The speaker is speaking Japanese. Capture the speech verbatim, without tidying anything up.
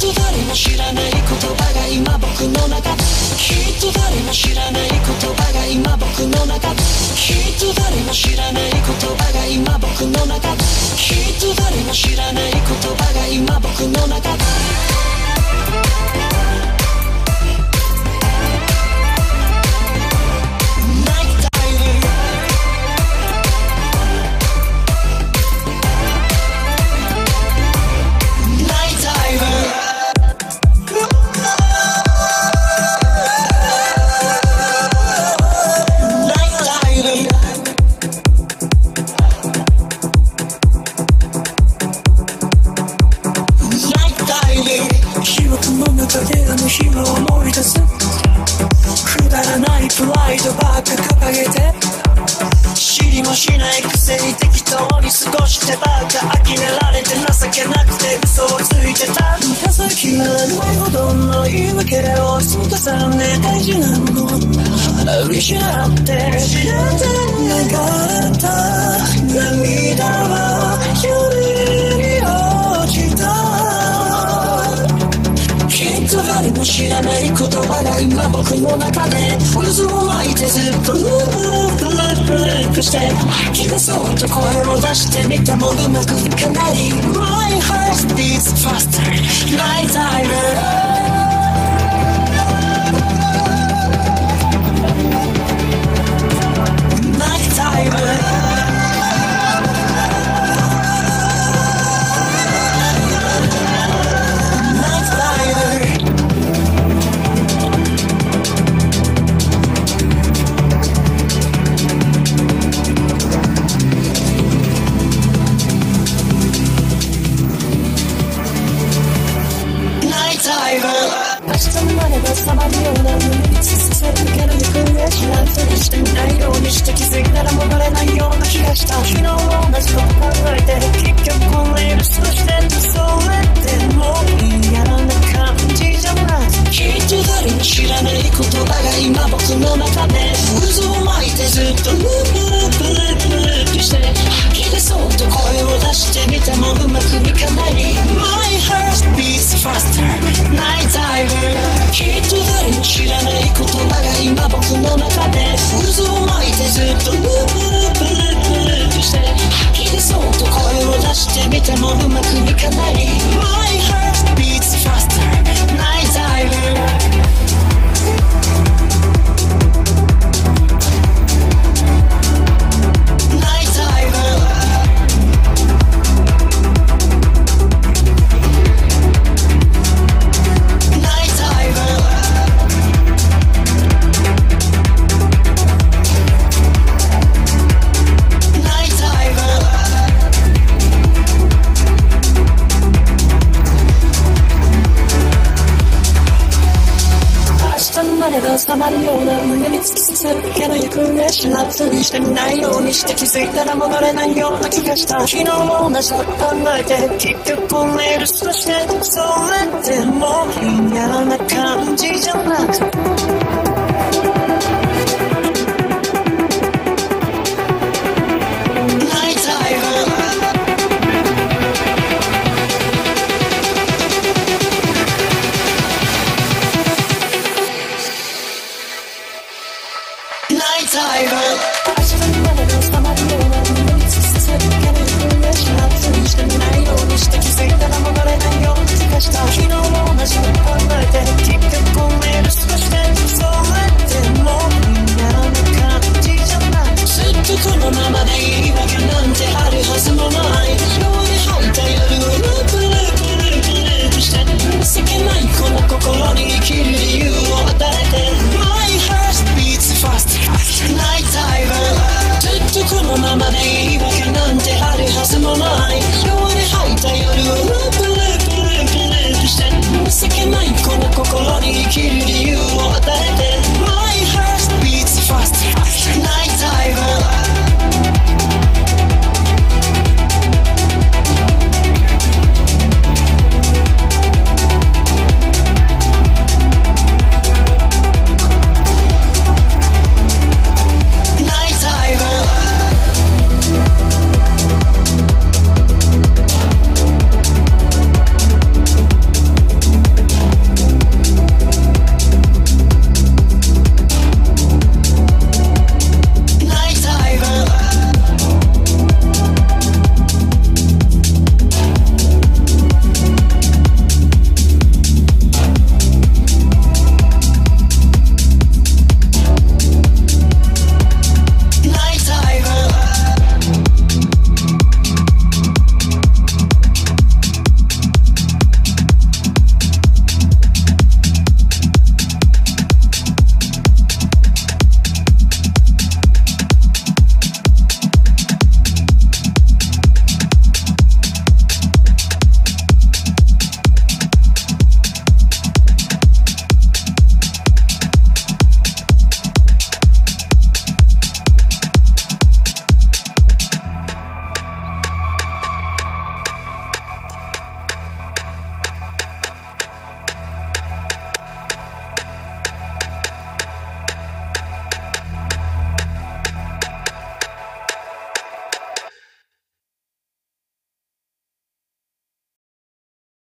と誰も知らない言葉が今僕の中、きっと誰も知らない言葉が今僕の中、きっと誰も知らない言葉が今僕の中、きっと誰も知らない言葉が今僕の中。あの日を思い出す、くだらないプライドばっか掲げて、知りもしないくせに適当に過ごしてばっか呆れられて情けなくて嘘をついてた。数えきれないほどの言い訳を積み重ね、大事なもの失って知らてなかった涙は夜に落ちた。きっと誰も知らない言葉が今僕の中で渦を巻いてずっとループループループループして、吐き出そうと声を出してみてもうまくいかない。 My heart beats faster Night Diver。明日までがさまるような無理続けるけど行方知らんとにしてないようにして気づいたら戻れないような気がした。昨日同じこと考えて結局こんな許すとしてそれってもう嫌な感じじゃない。きっと誰も知らない言葉が今僕の中で渦を巻いてずっとループループループループして、吐き出そうと声を出してみてもうまくいかない。 My heart beats faster Night Diver。きっと誰も知らない言葉が今僕の中で渦を巻いてずっとループループループループして、吐き出そうと声を出してみてもうまくいかない。 My heart beats faster Night Diver。収まるような胸に突き刺さるけど行方知らずにしてみないようにして気づいたら戻れないような気がした。昨日も同じこと考えて結局こんな許すとしてそれってもう嫌な感じじゃなくて